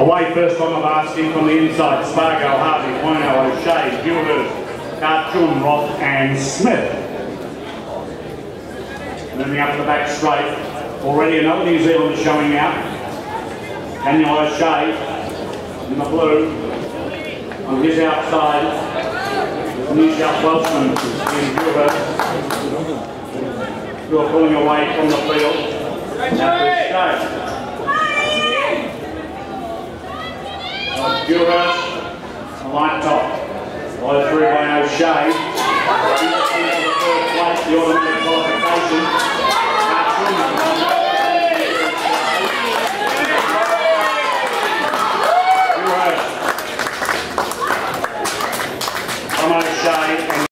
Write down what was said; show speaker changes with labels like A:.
A: Away first on the basket from the inside, Spargo, Harvey, Boino, O'Shea, Dewhurst, Ka Chun, Roff and Smith. Moving up the back straight, already another New Zealander showing out. Daniel O'Shea in the blue, on his outside, the New South Welshman Ian Dewhurst, who are pulling away from the field. Dewhurst, light top, followed through by O'Shea. Into the third place, the automatic qualification. Dewhurst from O'Shea.